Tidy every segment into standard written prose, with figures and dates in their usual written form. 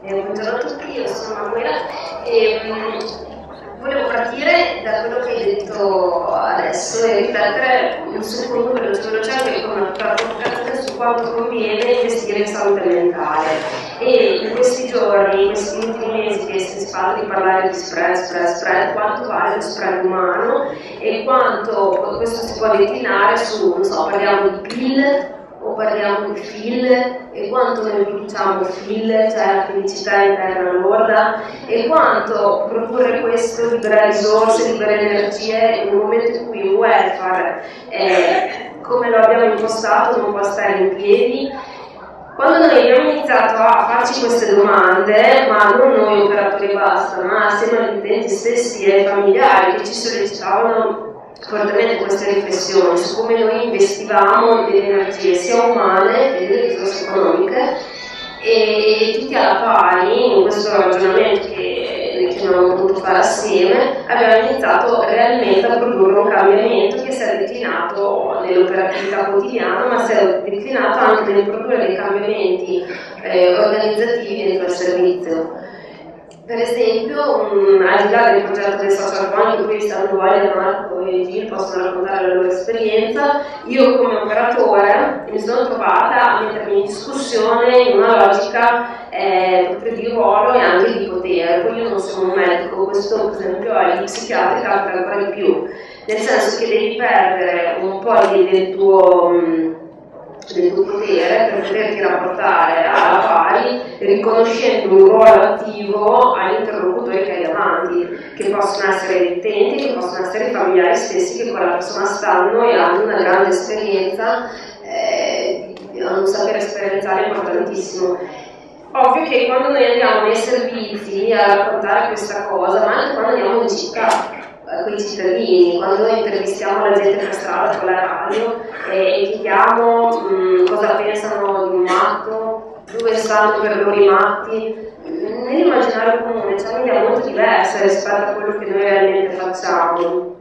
Buongiorno a tutti, io sono Manuela e volevo partire da quello che hai detto adesso e riflettere un secondo veloce con una provocazione su quanto conviene investire in salute mentale. E in questi giorni, in questi ultimi mesi che si parla di parlare di spread, quanto vale lo spread umano e quanto questo si può declinare su, non so, parliamo di PIL o parliamo di FIL e quanto noi produciamo FIL, cioè la felicità interna lorda, e quanto produrre questo libera risorse, libera energie in un momento in cui il welfare, come lo abbiamo impostato, non può stare in piedi. Quando noi abbiamo iniziato a farci queste domande, ma non noi operatori e basta, ma assieme agli utenti stessi e ai familiari che ci sollecitavano fortemente queste riflessioni su come noi investivamo delle energie sia umane che delle risorse economiche, e tutti alla pari in questo ragionamento che abbiamo potuto fare assieme abbiamo iniziato realmente a produrre un cambiamento che si è declinato nell'operatività quotidiana, ma si è declinato anche nel produrre dei cambiamenti organizzativi dentro il servizio. Per esempio, al di là del progetto del social point, in cui Sandro Voglia, Marco e Gil possono raccontare la loro esperienza, io come operatore mi sono trovata a mettermi in discussione in una logica proprio di ruolo e anche di potere. Poi io non sono un medico, questo per esempio agli psichiatri capita ancora di più, nel senso che devi perdere un po' del tuo potere per poterti rapportare alla pari, riconoscendo un ruolo attivo agli interlocutori che hai davanti, che possono essere gli utenti, che possono essere i familiari stessi che con la persona stanno e hanno una grande esperienza, hanno un sapere esperienziale importantissimo. Ovvio che quando noi andiamo nei servizi a raccontare questa cosa, ma anche quando andiamo in città con i cittadini, quando noi intervistiamo la gente per strada con la radio e chiediamo cosa pensano di un matto, dove stanno per loro i matti, nell'immaginario comune c'è un'idea molto diversa rispetto a quello che noi realmente facciamo.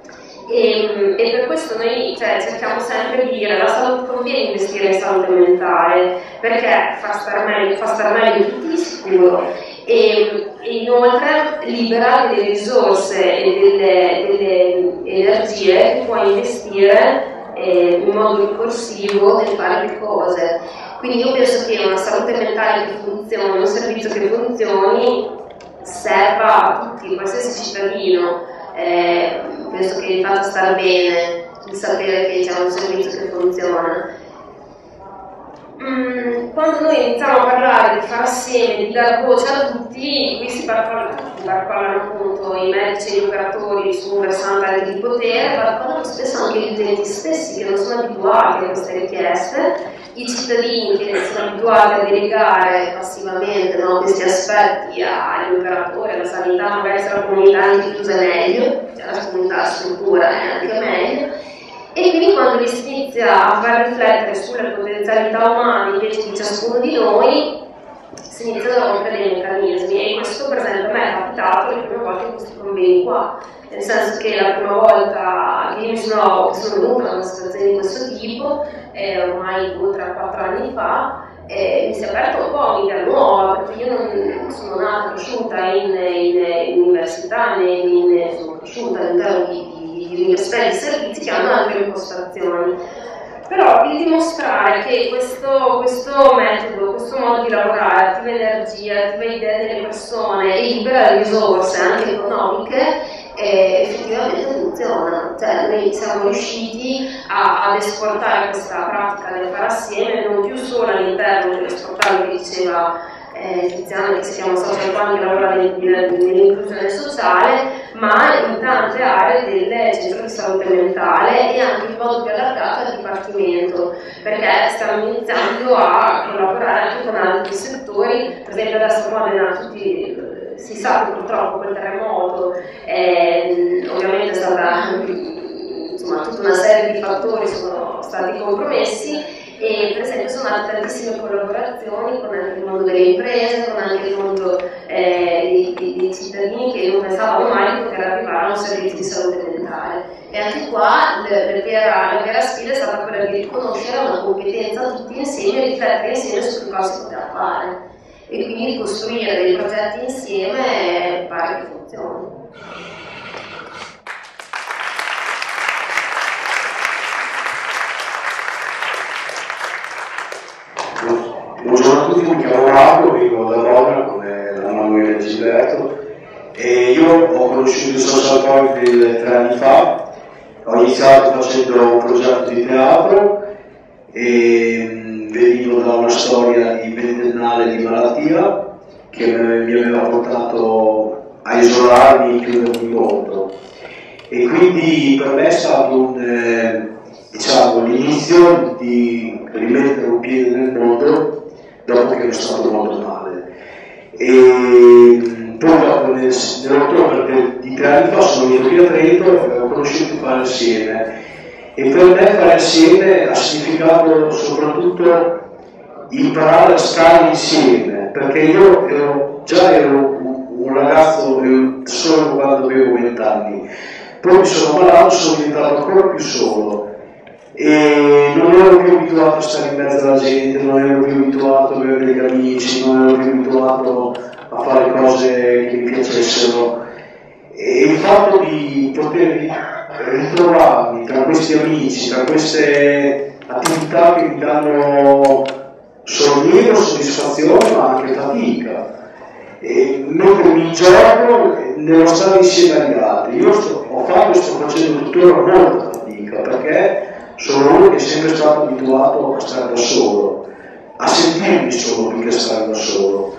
E per questo noi cerchiamo sempre di dire la salute, conviene investire in salute mentale perché fa star meglio tutti di sicuro, e inoltre libera delle risorse e delle energie che puoi investire in modo ricorsivo nel fare le cose. Quindi io penso che una salute mentale che funzioni, un servizio che funzioni, serva a tutti, qualsiasi cittadino. Penso che gli faccia star bene di sapere che c'è un servizio che funziona. Quando noi iniziamo a parlare di far assieme, di dar voce a tutti, qui si barcollano appunto i medici e gli operatori su un versante anche di potere, barcollano spesso anche gli utenti stessi che non sono abituati a queste richieste, i cittadini che sono abituati a delegare passivamente questi aspetti agli operatori, alla sanità, magari se la comunità è anche chiusa è meglio, cioè la comunità struttura è anche meglio. E quindi quando si inizia a far riflettere sulle potenzialità umane invece di ciascuno di noi, si iniziano a rompere dei meccanismi, e questo per esempio a me è capitato le prime volte in questi convegni qua, nel senso che la prima volta che io sono venuta a una situazione di questo tipo, ormai 2, 3, 4 anni fa, mi si è aperta un po' un'idea nuova, perché io non sono nata, cresciuta in università, sono cresciuta all'interno di università e di servizi che hanno altre impostazioni. Però il dimostrare che questo metodo, questo modo di lavorare, attiva energia, attiva idee delle persone e libera risorse anche economiche, effettivamente funziona. Cioè noi siamo riusciti ad esportare questa pratica del fare assieme non più solo all'interno dello sportale che diceva Tiziana, che si chiama Social Point, che lavora nell'inclusione sociale, ma in tante aree del centro di salute mentale e anche in modo più allargato al dipartimento, perché stiamo iniziando a collaborare anche con altri settori. Per esempio adesso a Modena si sa che purtroppo quel terremoto ovviamente è stata tutta una serie di fattori sono stati compromessi, e per esempio sono nate tantissime collaborazioni con anche il mondo delle imprese, con anche il mondo dei cittadini che non pensavano mai di poter arrivare a un servizio di salute mentale. E anche qua la vera sfida è stata quella di riconoscere una competenza tutti insieme e riflettere insieme su che cosa si poteva fare. e quindi costruire dei progetti insieme pare che funzioni. Buongiorno a tutti, mi chiamo Marco, vengo da Modena come la Manuela e Gilberto e io ho conosciuto il Social Point 3 anni fa, ho iniziato facendo un progetto di teatro e venivo da una storia di ventennale di malattia che mi aveva portato a isolarmi e chiudermi in mondo e quindi per me è stato diciamo, l'inizio di rimettere un piede nel mondo dopo che ero stato molto male. E poi dopo nell'ottobre di 3 anni fa sono venuto qui a Trento e ho conosciuto Fare Insieme. E per me Fare Insieme ha significato soprattutto imparare a stare insieme, perché io ero un ragazzo solo quando avevo 20 anni. Poi mi sono malato, sono diventato ancora più solo e non ero più abituato a stare in mezzo alla gente, non ero più abituato a avere degli amici, non ero più abituato a fare cose che mi piacessero e il fatto di poter ritrovarmi tra questi amici, tra queste attività che mi danno sollievo, soddisfazione ma anche fatica. E mentre mi gioco nello stare insieme agli altri, io ho fatto e sto facendo tuttora molta fatica perché sono uno che è sempre stato abituato a stare da solo, a sentirmi solo più che stare da solo,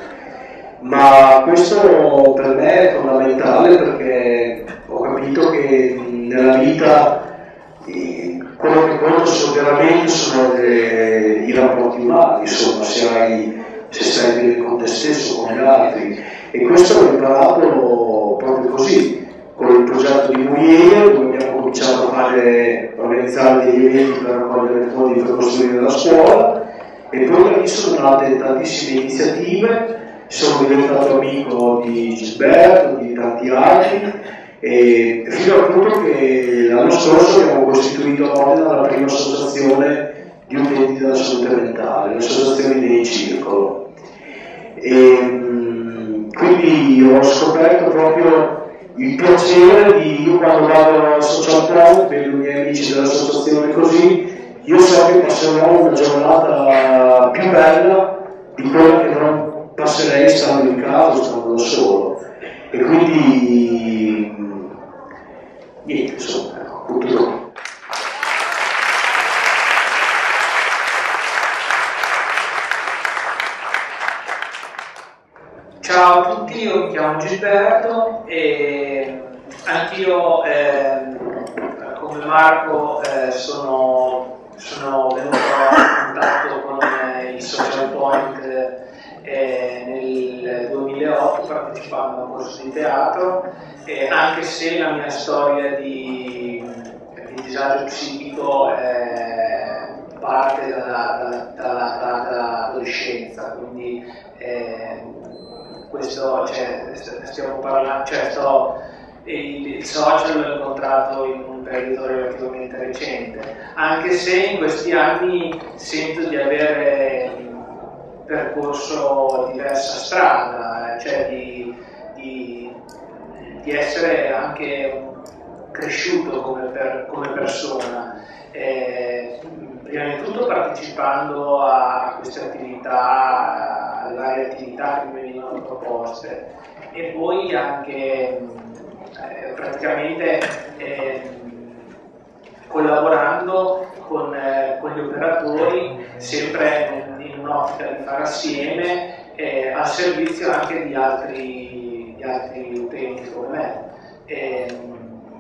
ma questo per me è fondamentale perché ho capito che nella vita quello che conta veramente sono i rapporti umani, insomma, se stai bene con te stesso, con gli altri. E questo l'ho imparato proprio così, con il progetto di Muriel, dove abbiamo cominciato a organizzare degli eventi per raccogliere fondi per costruire la scuola, e poi da lì sono nate tantissime iniziative, sono diventato amico di Gilberto, di tanti altri, e fino al punto che l'anno scorso abbiamo costituito a Modena la prima associazione di utenti della salute mentale, l'associazione dei Circolo. E quindi ho scoperto proprio il piacere di, io quando vado al social club, vedo i miei amici dell'associazione così, io so che passerò una giornata più bella di quella che non passerei stando in casa, stando da solo. E quindi, niente, insomma, tutto. Ciao a tutti, io mi chiamo Gilberto e anch'io come Marco sono venuto a contatto con il Social Point nel 2008 partecipando a un corso di teatro, anche se la mia storia di disagio psichico parte dall'adolescenza, quindi questo, stiamo parlando, il social l'ho incontrato in un periodo relativamente recente, anche se in questi anni sento di avere percorso diversa strada, cioè di essere anche cresciuto come persona. Prima di tutto partecipando a queste attività, alle varie attività che mi venivano proposte, e poi anche praticamente collaborando con gli operatori, sempre in un'ottica di fare assieme, al servizio anche di altri utenti come me.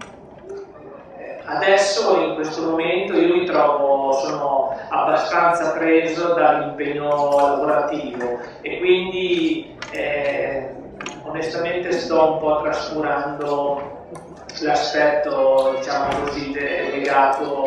Adesso in questo momento io sono abbastanza preso dall'impegno lavorativo e quindi onestamente sto un po' trascurando l'aspetto, diciamo così, legato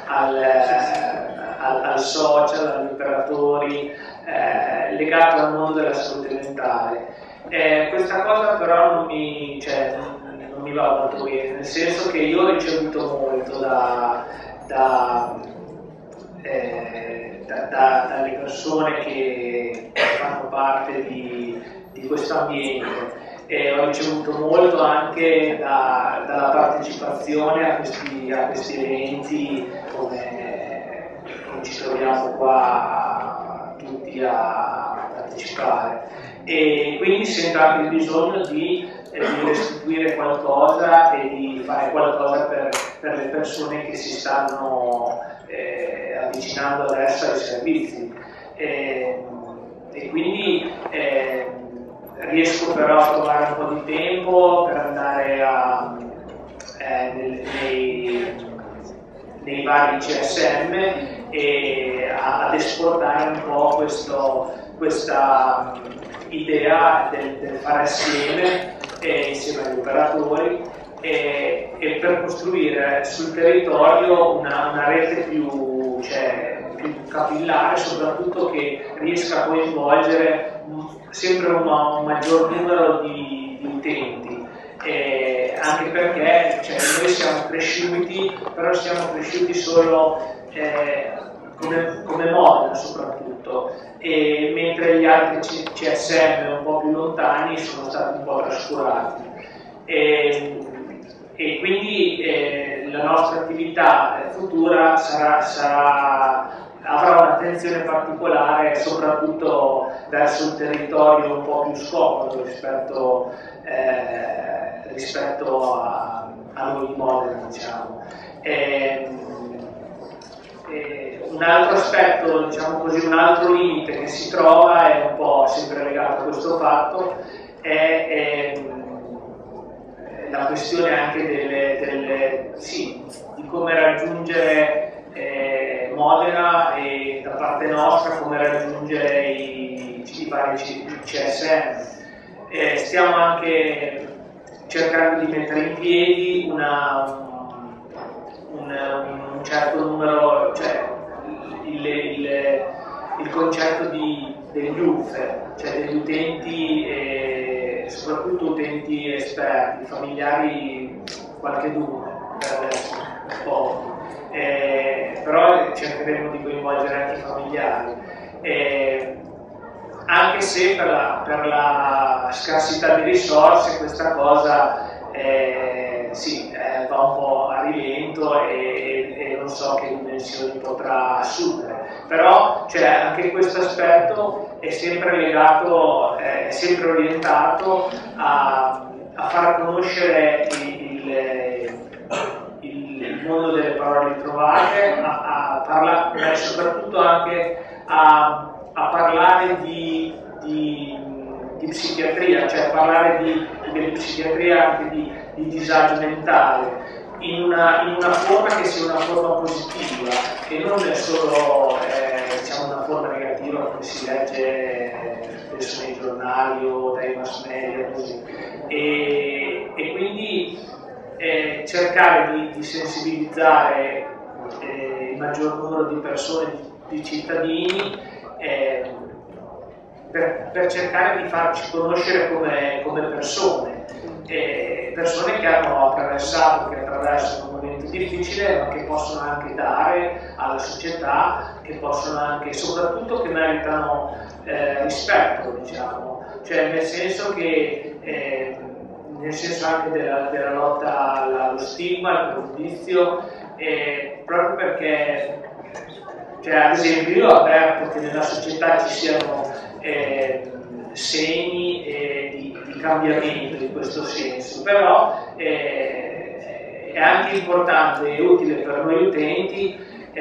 al social, agli operatori, legato al mondo della salute mentale. Questa cosa però non mi va molto bene, nel senso che io ho ricevuto molto dalle persone che fanno parte di questo ambiente. Ho ricevuto molto anche dalla partecipazione a questi eventi come ci troviamo qua tutti a partecipare, e quindi sento anche il bisogno di restituire qualcosa e di fare qualcosa per le persone che si stanno avvicinando adesso ai servizi, e quindi riesco però a trovare un po' di tempo per andare nei vari CSM e ad esportare un po' questa idea del fare assieme insieme agli operatori e per costruire sul territorio una rete più capillare, soprattutto che riesca a coinvolgere sempre un maggior numero di utenti, anche perché noi siamo cresciuti, però siamo cresciuti solo come Modena soprattutto, mentre gli altri CSM un po' più lontani sono stati un po' trascurati. E quindi la nostra attività futura avrà un'attenzione particolare soprattutto verso un territorio un po' più scomodo rispetto a noi di Modena, diciamo. Un altro aspetto, diciamo così, un altro limite che si trova, è un po' sempre legato a questo fatto, è la questione anche di come raggiungere Modena, e da parte nostra come raggiungere i vari CSM. Stiamo anche cercando di mettere in piedi un certo numero, cioè il concetto degli UFE, cioè degli utenti, soprattutto utenti esperti, familiari qualcheduno, per adesso, pochi. Però cercheremo di coinvolgere anche i familiari, anche se per la scarsità di risorse questa cosa va un po' a rilento e non so che dimensioni potrà assumere, però anche questo aspetto è sempre legato, è sempre orientato a far conoscere il mondo delle parole ritrovate, a parlare, soprattutto anche a parlare di psichiatria, cioè parlare di psichiatria anche di disagio mentale, in una forma che sia una forma positiva, che non è solo una forma negativa come si legge spesso nei giornali o dai mass media, così. E quindi cercare di sensibilizzare il maggior numero di persone, di cittadini, per cercare di farci conoscere come persone che hanno attraversato, che attraversano un momento difficile, ma che possono anche dare alla società, che possono anche, soprattutto, che meritano rispetto, diciamo, cioè nel senso anche della lotta allo stigma, al pregiudizio, proprio perché, ad esempio, io avverto che nella società ci siano segni di cambiamento in questo senso, però è anche importante e utile per noi utenti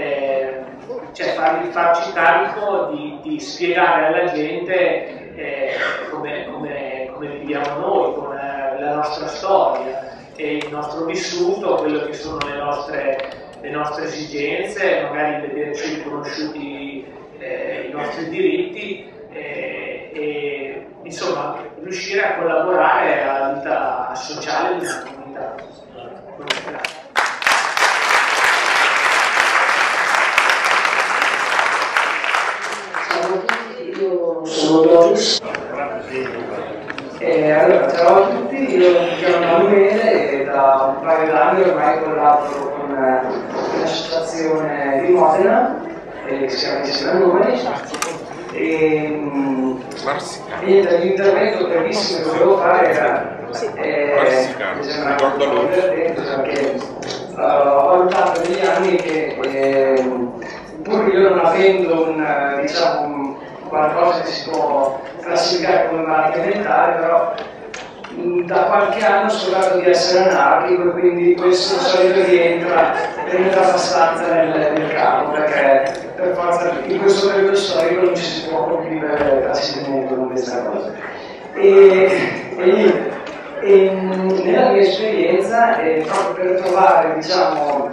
farci carico di spiegare alla gente come viviamo noi, con la nostra storia e il nostro vissuto, quello che sono le nostre esigenze, magari vederci riconosciuti i nostri diritti, e insomma riuscire a collaborare alla vita sociale di una comunità. Ciao a tutti, io sono Doris. Allora, ciao a tutti, io mi chiamo Emanuele e da un paio d'anni ormai collaboro con l'associazione di Modena, che si chiama Insieme a Noi. L'intervento brevissimo che volevo fare era perché ho valutato negli anni che pur io non avendo diciamo, qualcosa che si può classificare come malattia mentale, però da qualche anno ho scoperto di essere anarchico e quindi questo solito rientra abbastanza nel campo, perché per forza in questo periodo storico non ci si può convivere facilmente con questa cosa. E nella mia esperienza, proprio per trovare, diciamo,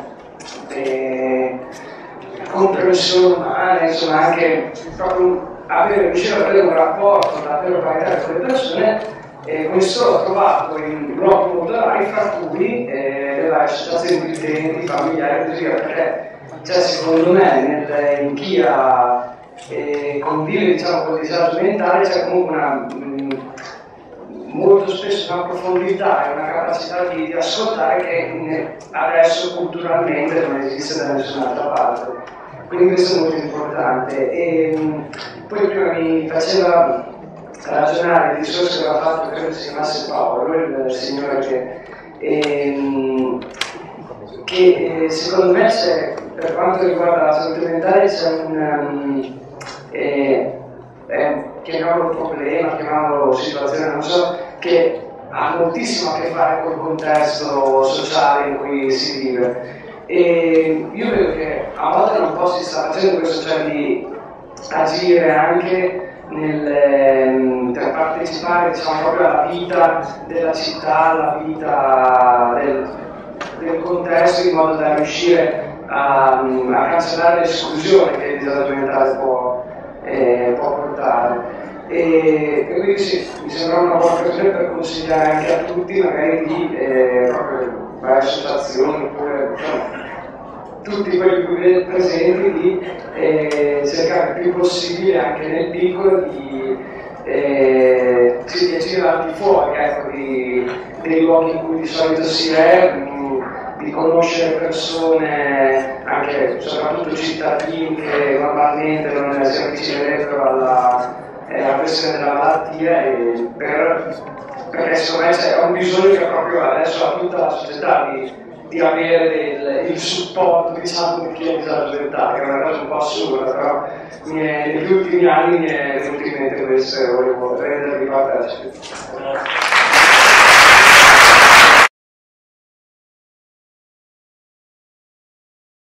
comprensione umana, insomma anche proprio riuscire ad avere un rapporto davvero paritario con le persone, questo l'ho trovato in blog modulari, fra cui le varie associazioni di utenti, familiari e così via, perché secondo me in chi convive, diciamo, con il disagio mentale c'è comunque molto spesso una profondità e una capacità di ascoltare che adesso culturalmente non esiste da nessun'altra parte. Quindi questo è molto importante. E poi prima mi faceva ragionare il discorso che aveva fatto, credo si chiamasse Paolo, il signore che secondo me c'è, per quanto riguarda la salute mentale, c'è chiamiamolo problema, chiamiamolo situazione, non so, che ha moltissimo a che fare col contesto sociale in cui si vive. E io vedo che a volte non po' si sta facendo questo, cioè di agire anche per partecipare, diciamo, proprio alla vita della città, alla vita del contesto, in modo da riuscire a cancellare l'esclusione che il disagio mentale può portare. E quindi sì, mi sembra una buona occasione per consigliare anche a tutti, magari di proprio varie associazioni oppure tutti quelli qui presenti, di cercare il più possibile anche nel piccolo di agire al di fuori, ecco, dei luoghi in cui di solito si è, di conoscere persone, anche soprattutto cittadini che normalmente non si avvicinerebbero alla questione della malattia, perché secondo me c'è un bisogno che proprio adesso ha tutta la società di avere il supporto, diciamo, di chi è disabilitato, che è una cosa un po' assurda, però negli ultimi anni mi è venuto in mente questo e volevo rendervi partecipi.